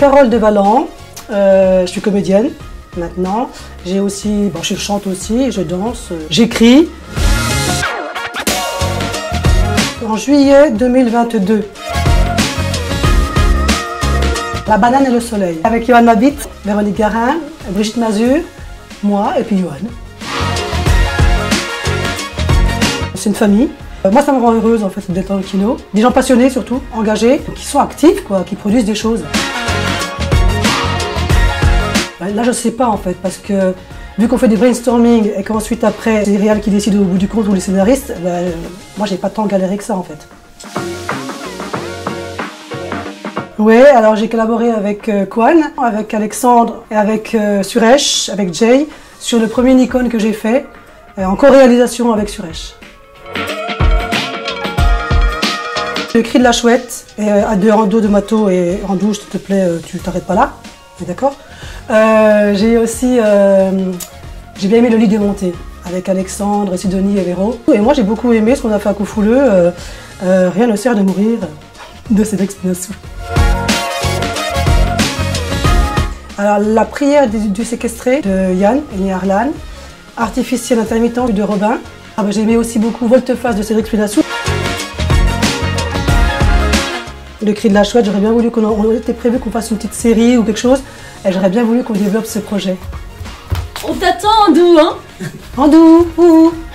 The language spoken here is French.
Carole de Valent, je suis comédienne maintenant. J'ai aussi, bon, je chante aussi, je danse, j'écris. En juillet 2022. La banane et le soleil. Avec Johan Mabit, Véronique Garin, Brigitte Mazur, moi et puis Johan. C'est une famille. Moi, ça me rend heureuse en fait d'être dans le kino. Des gens passionnés surtout, engagés, qui sont actifs, quoi, qui produisent des choses. Là, je ne sais pas en fait, parce que vu qu'on fait des brainstorming et qu'ensuite après, c'est les réals qui décident au bout du compte ou les scénaristes, moi, j'ai pas tant galéré que ça en fait. Oui, alors j'ai collaboré avec Kwan, avec Alexandre et avec Suresh, avec Jay, sur le premier Nikon que j'ai fait, en co-réalisation avec Suresh. Le cri de la chouette, et à deux Rando de Mato et Rando, s'il te plaît, tu t'arrêtes pas là, d'accord. J'ai aussi, j'ai bien aimé le lit démonté, avec Alexandre, Sidonie et Véro. Et moi j'ai beaucoup aimé ce qu'on a fait à Coufouleux, rien ne sert de mourir, de Cédric Spinazzoux. Alors, la prière du séquestré de Yann et Arlan, Artificiel intermittent de Robin. J'ai aimé aussi beaucoup Volte-face de Cédric Spinazzoux. Le cri de la chouette, j'aurais bien voulu qu'on était prévu qu'on fasse une petite série ou quelque chose, et j'aurais bien voulu qu'on développe ce projet. On t'attend, Andou, hein? Andou, ouh.